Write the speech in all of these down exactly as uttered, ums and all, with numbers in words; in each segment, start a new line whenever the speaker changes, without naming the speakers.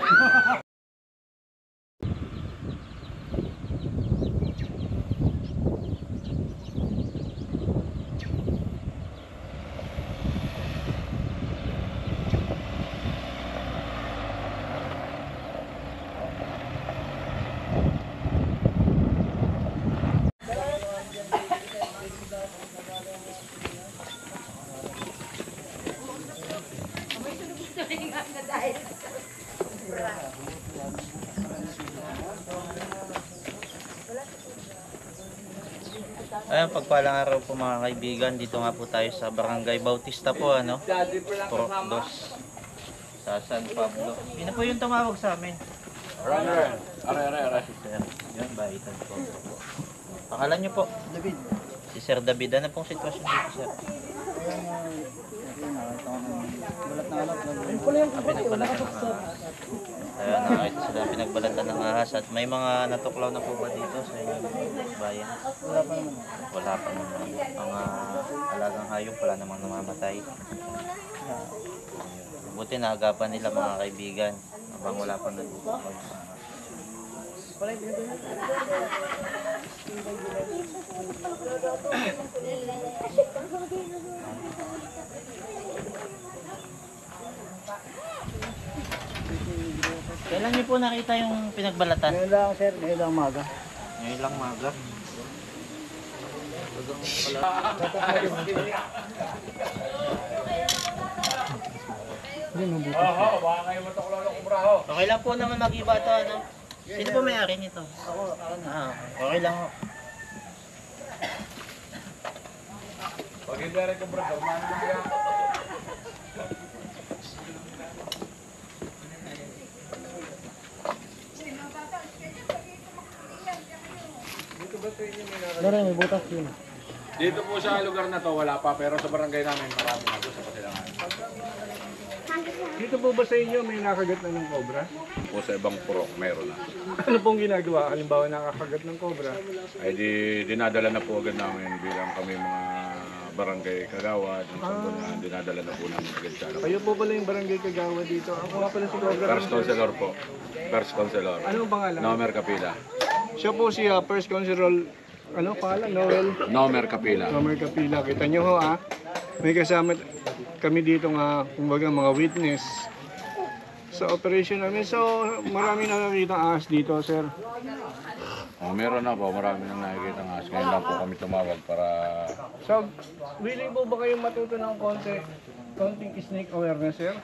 Ayan, pagpalang araw po mga kaibigan, dito nga po tayo sa Barangay Bautista po, ano, Purok dos, sa San Pablo. Yun na po yung tumawag sa amin.
Aray, aray, aray, aray.
Yan, baitan po. Pangalan nyo po? David. Si Sir David, ano pong sitwasyon dito, Sir?
Balat na alat.
Pinagbalatan ng ahas. Ayan, nakakita sila pinagbalatan ng ahas. At may mga natuklaw na po ba dito sa inyong bayan?
Wala pa naman.
Wala pa naman. Mga alagang hayop, wala namang namamatay. Buti naagapan nila mga kaibigan habang wala pa natuklaw ng ahas. Kailan niyo po nakita yung pinagbalatan?
Ngayon lang sir, ngayon lang maga.
Ngayon lang maga. Okay lang po naman mag-iba ito, ano? Sino po may-ari nito?
Ako, ako na.
Ah, okay lang ho.
Pag hindi rin ko bro, gawin na kaya.
Dara, may butas yun.
Dito po sa lugar na to, wala pa, pero sa barangay namin, marami na po sa pasilangan.
Dito po ba sa inyo may nakagat na ng cobra?
Po sa ibang purok, meron na.
Ano pong ginagawa? Halimbawa nakakagat ng cobra.
Ay di, dinadala na po agad namin bilang kami mga barangay kagawad. Ang sanggol na dinadala na po namin agad sa alam.
Kayo po pala yung barangay Kagawa dito. Ako nga pala si Cobra.
First Counselor po. First Counselor.
Anong pangalan?
Nomer Kapila.
Siya po si uh, First Consul, ano pangalan? Noel
Nomer Kapila.
Nomer Kapila. Kita nyo ho ah. May kasama kami dito nga, kumbaga mga witness sa operation namin. So marami na nakikita ahas dito, sir.
Oh, meron na po, marami nang nakikita nga. Ngayon lang po kami tumawag para...
So, willing po ba kayong matuto ng konti, konting snake awareness, sir?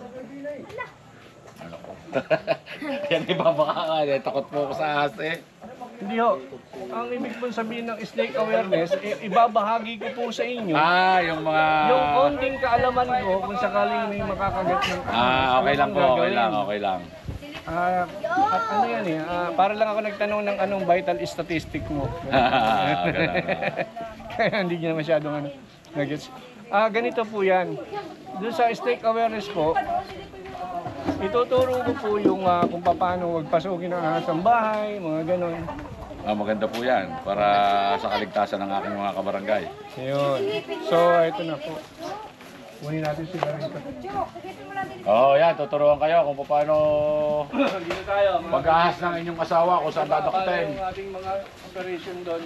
Ano po? Yan iba baka ka, takot po ako sa ahas eh.
Hindi ho. Ang ibig po sabihin ng snake awareness, i- ibabahagi ko po sa inyo
Ah, yung mga...
yung konting kaalaman ko kung sakaling may makakagat ng ahas.
Ah, okay
Ano
lang
ang
po, okay
gagawin?
lang, okay lang.
Ah, at ano yan eh, ah, para lang ako nagtanong ng anong vital statistic mo.
Ganun.
Kaya hindi niya masyadong ano, nagets. Ah, ganito po yan. Doon sa snake awareness po, ituturo ko po yung ah, kung paano magpasukin ng ahas ang bahay, mga ganon.
Ah, maganda po yan para sa kaligtasan ng aking mga kabarangay.
Yun. So, ito na po. Kunin natin sila rito.
Oo, oh, yan, tuturuan kayo kung paano
Dito tayo. mga-
mag-ahas ng inyong asawa kung saan
Paano
dadaktin.
yung ating mga operation doon.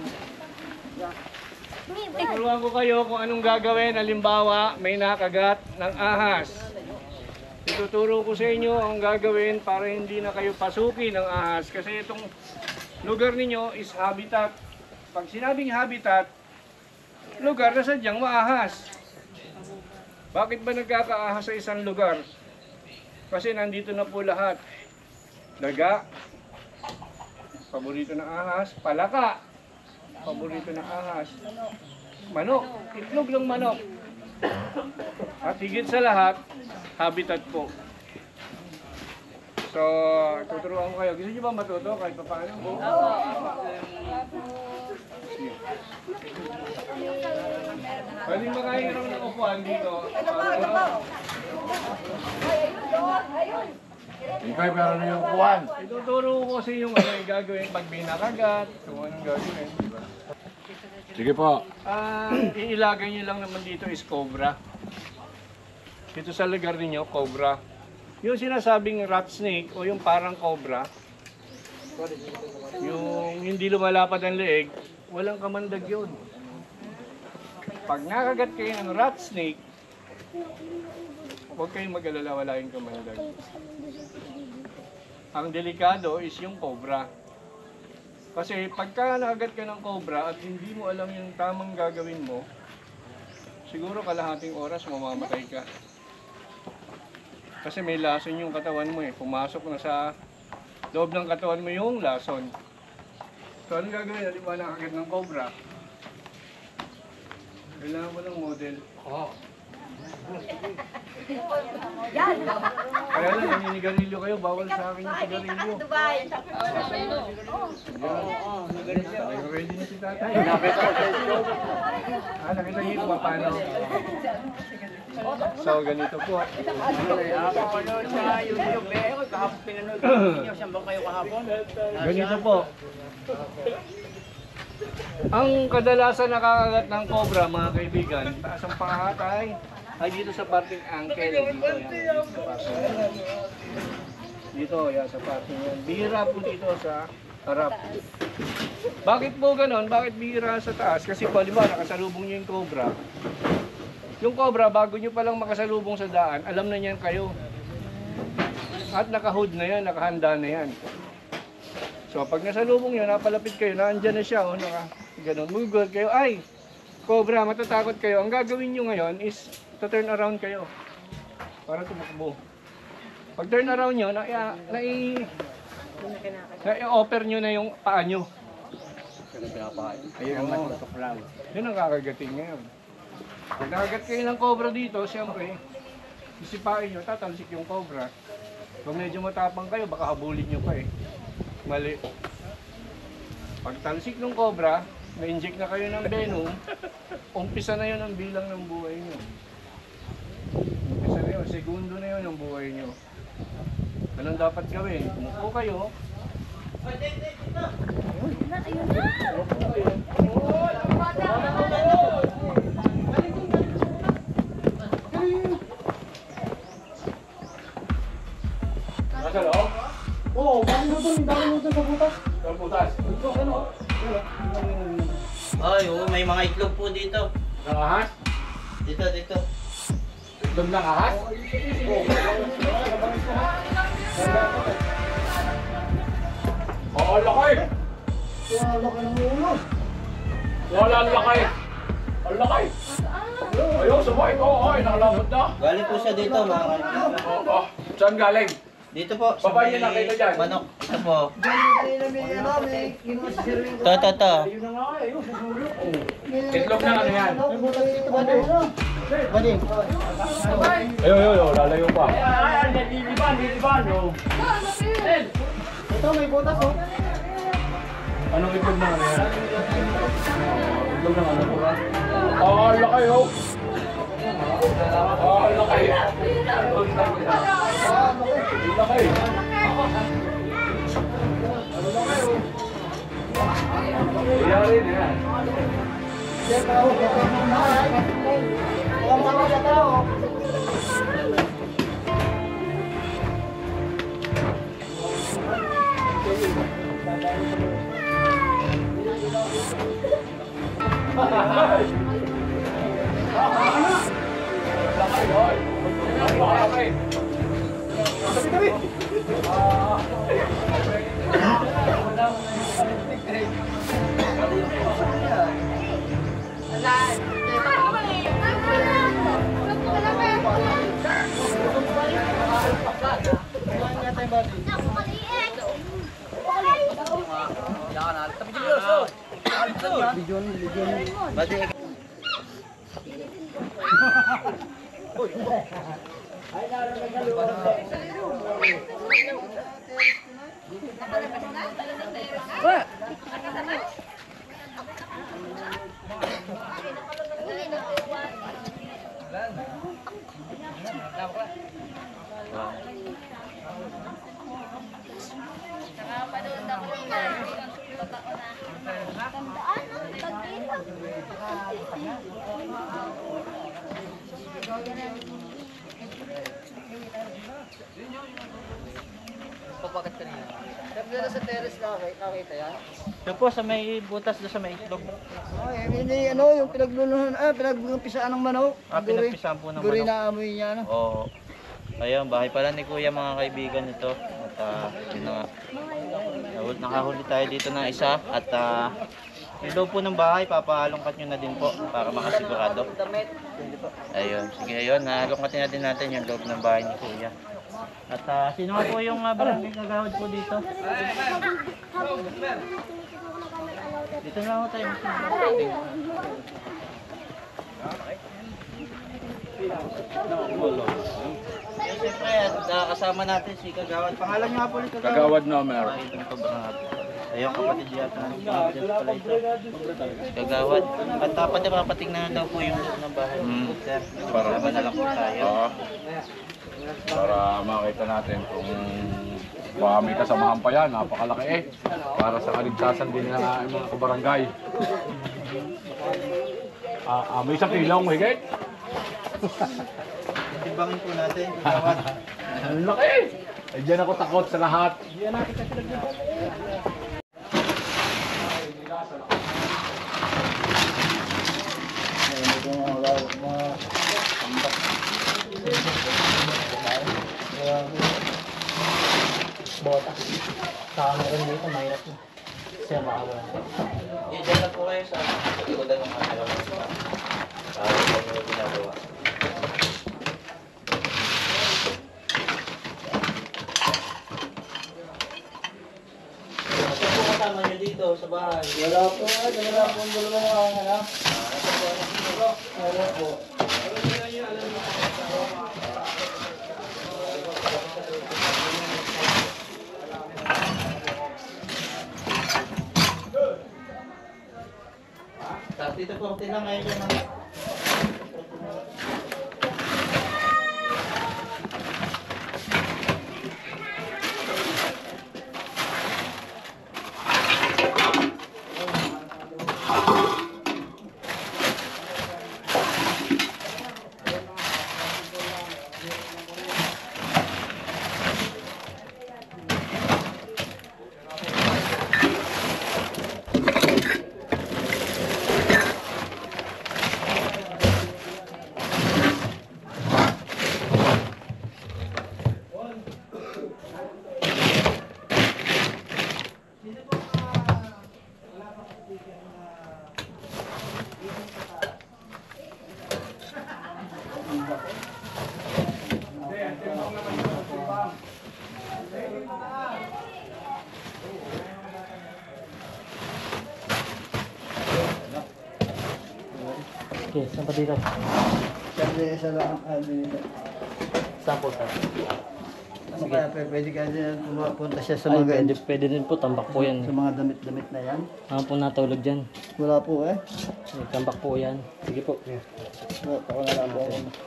Turuan ko kayo kung anong gagawin. Halimbawa, may nakagat ng ahas. Ituturo ko sa inyo ang gagawin para hindi na kayo pasukin ng ahas. Kasi itong lugar ninyo is habitat. Pag sinabing habitat, lugar na sadyang maahas. Bakit ba nagkakaahas sa isang lugar? Kasi nandito na po lahat. Daga, paborito ng ahas. Palaka, paborito ng ahas. Manok, itlog ng manok. At higit sa lahat, habitat po. So, tuturuan ko kayo. Gusto niyo ba matuto kahit pa paano? Sige. Pwedeng makahiram ng upuan dito.
Ikaw, pero ano yung kuwan?
Ituturo ko sa inyo ano yung gagawin pag may nakagat, kung anong gagawin. Diba?
Sige po.
Ah, iilagay nyo lang naman dito is cobra. Dito sa lugar ninyo, cobra. Yung sinasabing rat snake o yung parang cobra, yung hindi lumalapad ang leeg, walang kamandag yun. Pag nakagat kayo ng rat snake, huwag kayong mag-alala, wala yung kamandag. Ang delikado is yung cobra. Kasi pagka nakagat ka ng cobra at hindi mo alam yung tamang gagawin mo, siguro kalahating oras mamamatay ka. Kasi may lason yung katawan mo eh. Pumasok na sa loob ng katawan mo yung lason. So anong gagawin? Halimbawa nakagat ng cobra. Kailangan mo ng model. Oh. Kaya lang, naninigarilyo kayo. Bawal sa akin yung sigarilyo. Yan. Ready na si tatay. Ah, nakita niyo pa paano. So, ganito po. Ganito po. Ang kadalasan nakakagat ng cobra, mga kaibigan, taas ang pangahatay ay dito sa parting ankle. Dito, yan. Dito sa parting Dito, yan, sa parting yan. Bihira po dito sa harap. Bakit po ganon? Bakit bihira sa taas? Kasi po, di ba, nakasalubong nyo yung cobra. Yung cobra, bago nyo palang makasalubong sa daan, alam na niyan kayo. At naka-hood na yan, nakahanda na yan. So pag nasalubong nyo, napalapit kayo, naandyan na siya, o naka, ganun, mugod kayo, ay, cobra, matatakot kayo. Ang gagawin nyo ngayon is, to turn around kayo, para tumakbo. Pag turn around nyo, na, na, na, na-offer nyo na yung paa nyo. Ayun ang matutok lang. Yun ang kakagating ngayon. Pag nakagat kayo ng cobra dito, siyempre, isipain nyo, tatalsik yung cobra. Kung medyo matapang kayo, baka habulin nyo pa eh. Mali. Pag talsik ng cobra, na-inject na kayo ng venom, umpisa na yun ang bilang ng buhay nyo. Umpisa na yun, segundo na yun ang buhay nyo. Anong dapat gawin? Umupo kayo. Nasa loob?
Oo, dami mo doon, dami mo doon sa butas.
Sa butas.
Ito, ano?
Ay, oo, may mga itlog po dito.
Nakahas?
Dito, dito.
Itlog ng ahas? Oo, lakay!
Wala ka ng ulo.
Wala ang lakay! Ang lakay! Ayun, sabay ko! Ay, nakalabot na!
Galing po siya dito, mga kaibigan.
Oo, oh, saan galing?
Dito po, sa
Babae
may
na kayo dyan.
manok. Ito po.
Kinuha si Sir Ring.
Ito, ito, ito.
Ayun na nga, ayun, sa sulok.
Itlog na ano yan?
May butas dito, bading. Bading.
Ayun, ayun, ayun, lalayo pa.
Ito, may butas, oh.
Anong itlog na ano yan? Itlog na ano ba? Oo, ang lakay oh! Oo, ang lakay! Ang lakay! Yari na yan.
Sir, tawag ka pa ng mga. Alam ka ba siya tao? Bidyon, bidyon.
Bati.
Tandaan, pag-ilang.
papagat kanina. Sabi na sa terrace nakita, nakita yan.
Ito po sa may butas doon sa may itlog.
Ay, hindi ano, yung pinagluluhan, ah, pinagpisaan ng manok.
Ah, pinagpisaan po ng
Guri
manok.
na amoy niya, ano.
Oo. Ayun, bahay pala ni Kuya mga kaibigan ito. At ah, yun na nga. Nahul- Nakahuli tayo dito ng isa. At ah, yung loob po ng bahay, papaalungkat nyo na din po para makasigurado. Ayun, sige ayun, nalungkatin natin natin yung loob ng bahay ni Kuya. At ah, sino nga po yung uh, barangay kagawad po dito? Dito na ako tayo. Ayun, siyempre, at ah, kasama natin si Kagawad. Pangalan niyo nga po ulit, Kagawad?
Kagawad number.
Ay, ito po ba nga po? Ayun, kapatid yata. Kapatid pala ito. Si Kagawad. At dapat uh, papatingnan daw po yung loob ng bahay.
Hmm.
Sir,
Para-
kasama na lang po tayo.
Oo. Para makita natin kung baka may kasamahan pa yan, napakalaki eh. Para sa kaligtasan din ng mga kabarangay. Ah, ah, may isang kilong higit.
Tibangin po natin, Kagawad.
Ang laki! Eh, dyan ako takot sa lahat.
Bota. Sama rin dito, mahirap na. Siya makawala.
Yan, dyan na po kayo sa likodan ng camera mo. Para sa mga ginagawa. Ano po kasama nyo dito sa bahay?
Wala po, ay, wala po ang dalawa ng mga anak. Wala po.
Tapos dito po, lang ngayon dyan. mga-
Okay, saan pa dito? Sabi, isa lang ang dito.
Saan po sir?
Ano kaya, p- pwede kaya din pumunta siya sa
Ay,
mga,
pwede, pwede din po, tambak po yan.
sa mga damit-damit na yan?
Ano po natulog dyan?
Wala po eh.
Ay, tambak po yan. Sige po.
Wala, ako na lang po.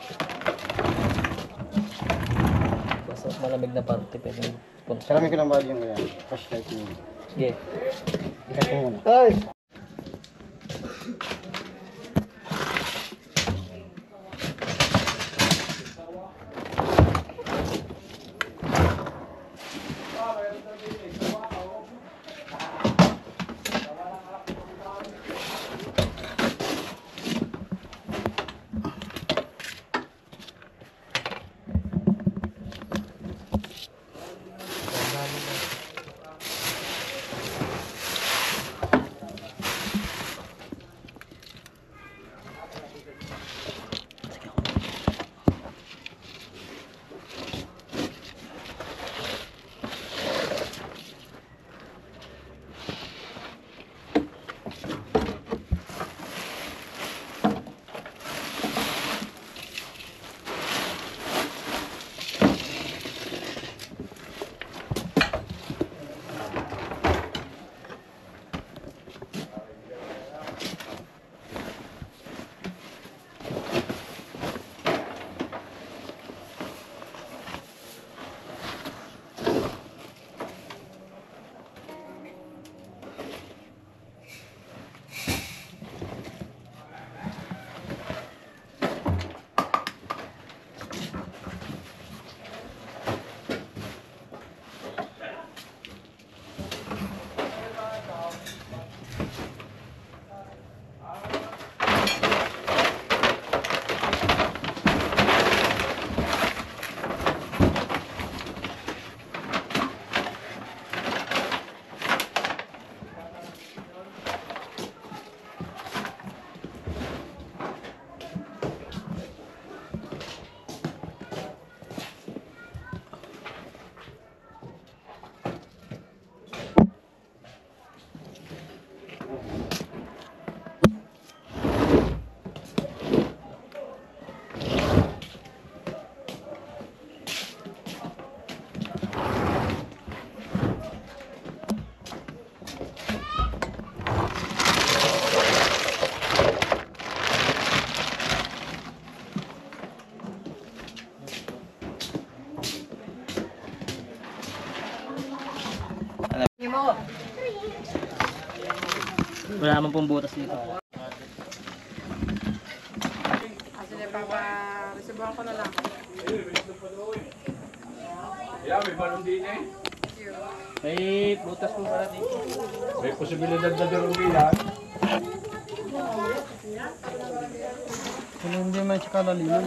Basta malamig na parte, pwede punta.
Karami ko ng volume ko yan. Flashlight niyo.
Sige.
Ikat ko muna. Ay!
Wala naman pong butas dito.
Sige, papa-reservahan ko na lang.
Yeah, may balon din eh.
May butas po pala dito.
May posibilidad na din rin yan.
Kung hindi man siya kalaliman.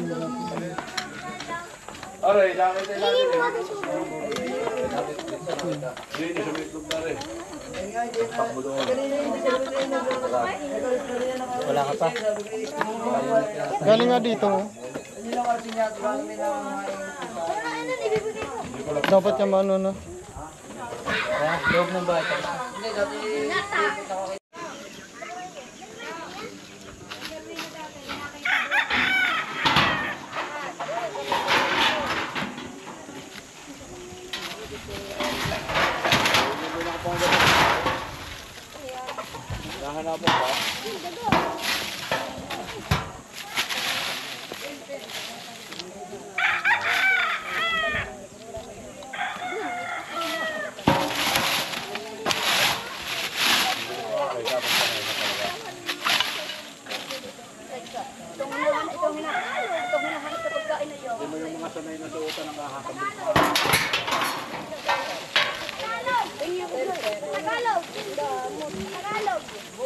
Aray, dami tayo natin eh. Hindi, sa may itlog na rin. Takbo doon.
Wala ka pa.
Galing nga dito. Dapat yung ano na.
Ah, loob ng bahay.
Nahanapan ba?
Tagalog! Tagalog!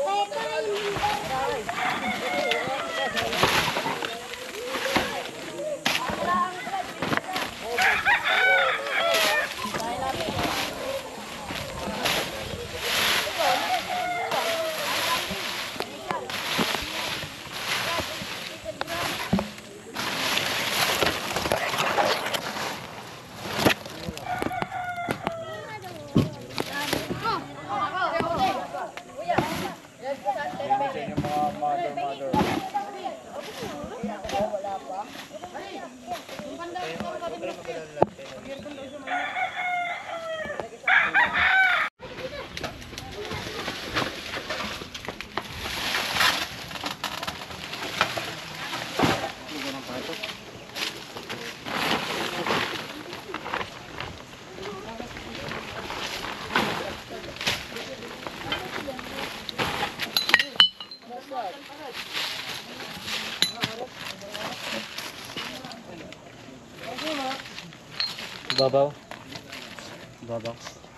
Babaw.
Babaw.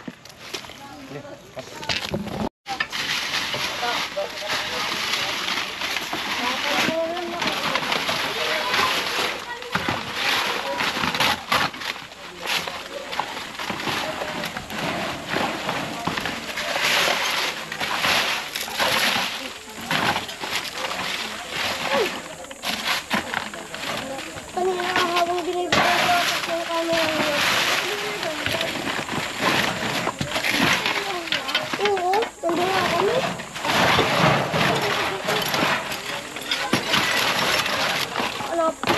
Kanina habang binibigay ko sa camera niya. Oo, nandun nga kami. Ano po?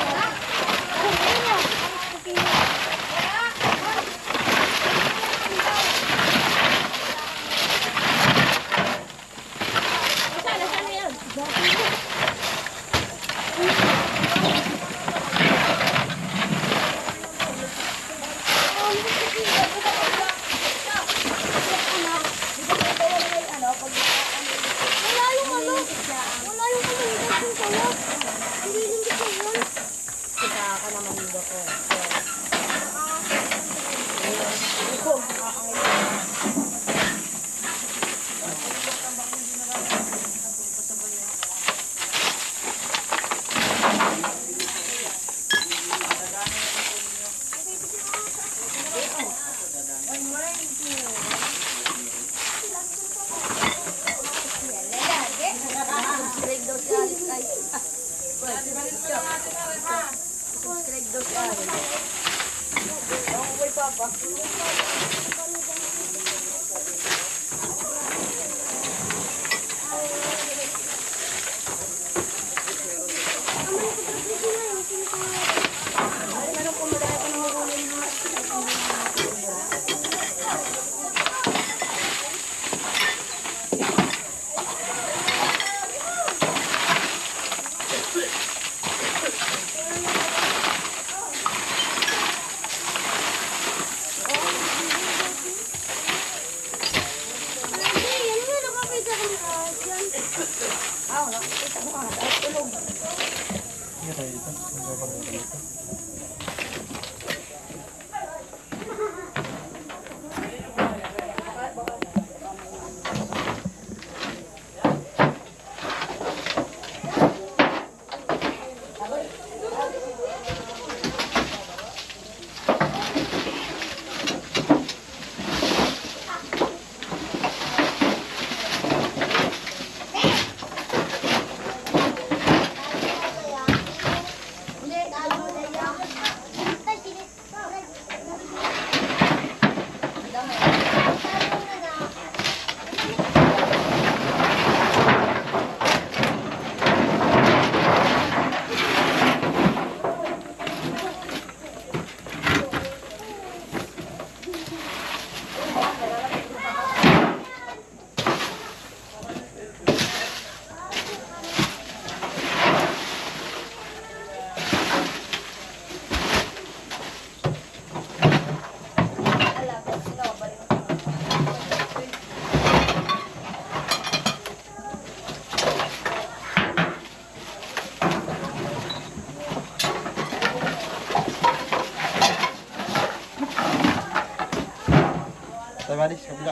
Wala yung ano. Wala yung ano. Hindi ko kaya. Hindi hindi ko yun. Kita ka naman dito ko. Subscribe daw si Alice ay. Subscribe daw si Alice. Ang boy papa.
Tayo balis, kabila.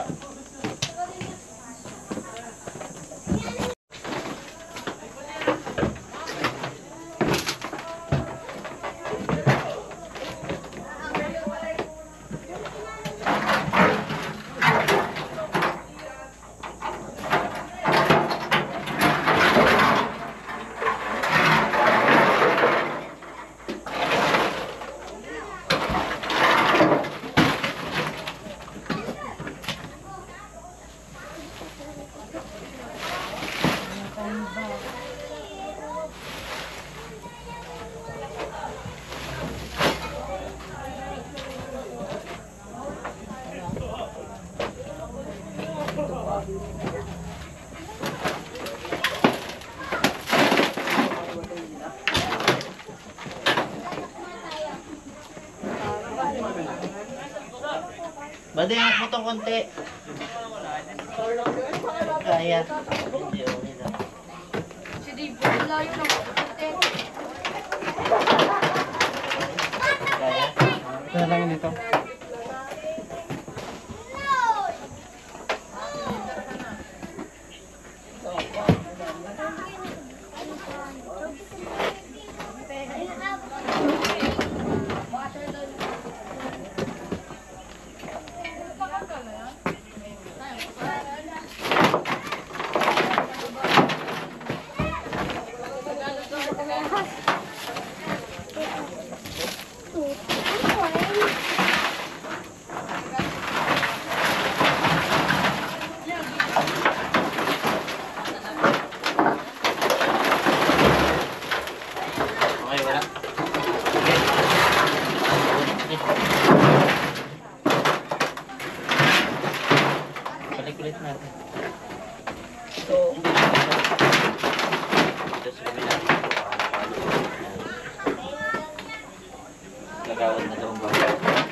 Bade, ang mo tong konti. Kaya. Hindi, okay lang.
Si Dave, layo ng konti.
Kaya.
Ito na lang yun dito.
Okay, wala. Okay. Okay. Balik ulit natin. Ito. Ito sa kabila. Lagawad na ito ang bago.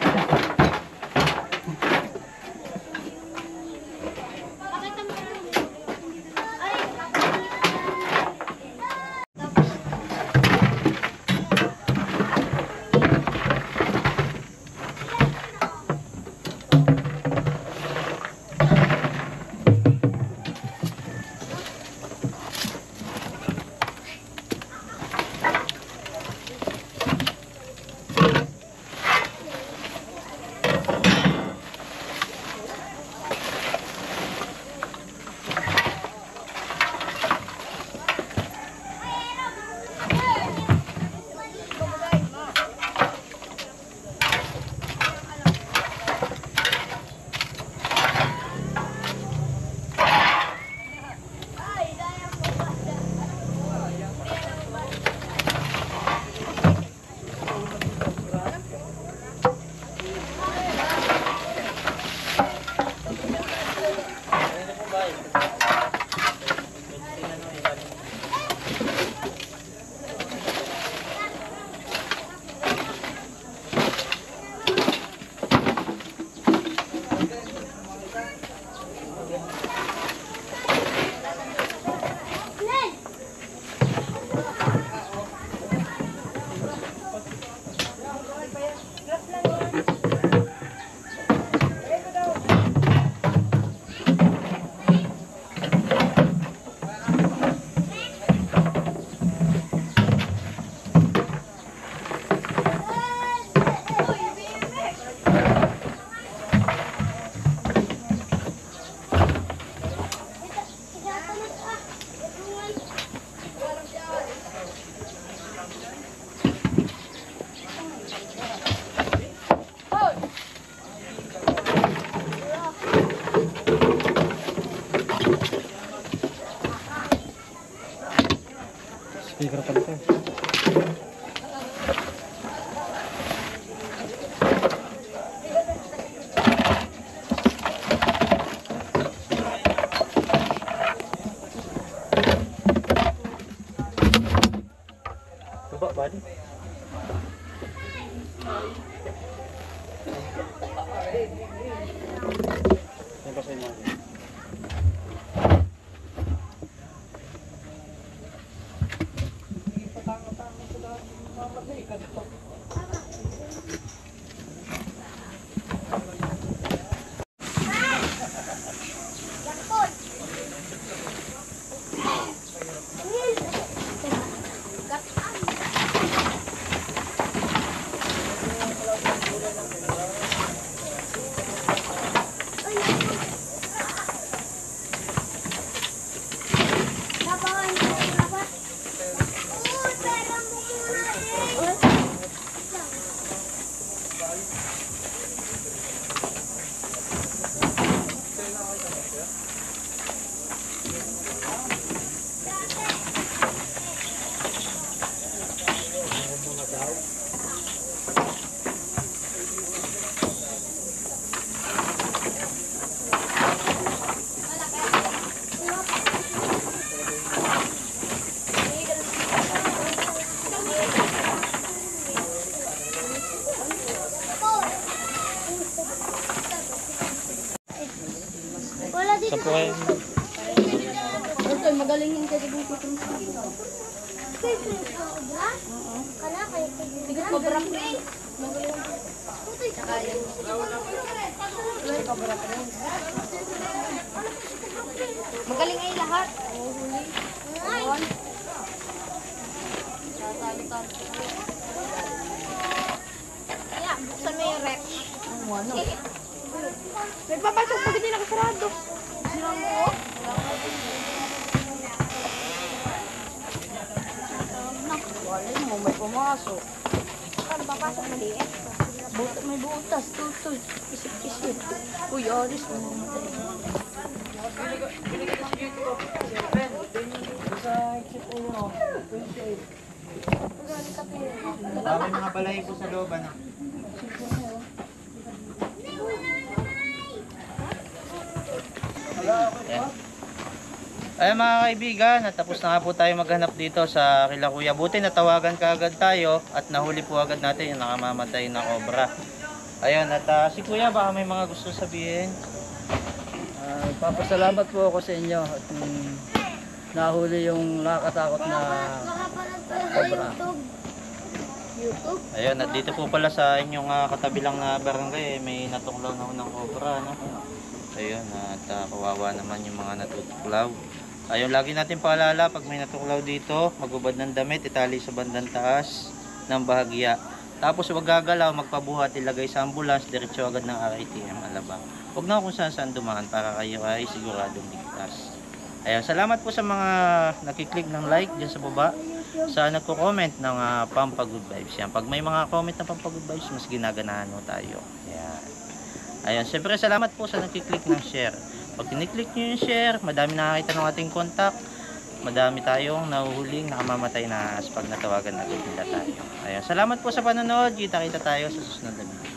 Speaker pala ito. Baba, bali.
Yan pa sa inyo.
Saan po kayo?
Ito, magaling yung kaibigan ko itong sa iyo. Cobra? Oo. Kala kayo kaibigan. Cobra Prince. Magaling. Tsaka yung... Cobra Prince. Magaling ay lahat. Oo, huli. Ay! Sasalo-talo. Kaya, buksan mo yung rep. Ano? Nagpapasok pag hindi nakasarado. Silang mo? Wala mo, may pumasok. Paano papasok maliit? Buta, may butas, tutoy. Isip-isip. Uy, aris mo namatay.
Bawal mga balay po sa loob, ano? Ayan. Ayan mga kaibigan, natapos na nga po tayo maghanap dito sa kila Kuya. Buti natawagan ka agad tayo at nahuli po agad natin yung nakamamatay na cobra. Ayun, at uh, si Kuya baka may mga gusto sabihin.
Ah, papasalamat po ako sa inyo at um, nahuli yung nakakatakot na cobra.
YouTube?
Ayun, at dito po pala sa inyong uh, katabilang na barangay, eh, may natuklaw na unang cobra, no? Ayun, at uh, kawawa naman yung mga natutuklaw. Ayun, lagi natin paalala, pag may natuklaw dito, magubad ng damit, itali sa bandang taas ng bahagya. Tapos wag gagalaw, magpabuhat, ilagay sa ambulance, diretso agad ng R I T M Alabang. Huwag na kung saan saan dumaan para kayo ay siguradong ligtas. Ayun, salamat po sa mga nakiklik ng like dyan sa baba. Sa nagko-comment ng uh, Pampa Good Vibes. Yan. Pag may mga comment ng Pampa Good Vibes, mas ginaganahan mo tayo. Ayan. Ayun, siyempre salamat po sa nakiklik ng share. Pag kiniklik nyo yung share, madami nakakita ng ating contact. Madami tayong nahuhuling nakamamatay na as pag natawagan agad nila tayo. Ayun, salamat po sa panonood. Kita-kita tayo sa susunod na video.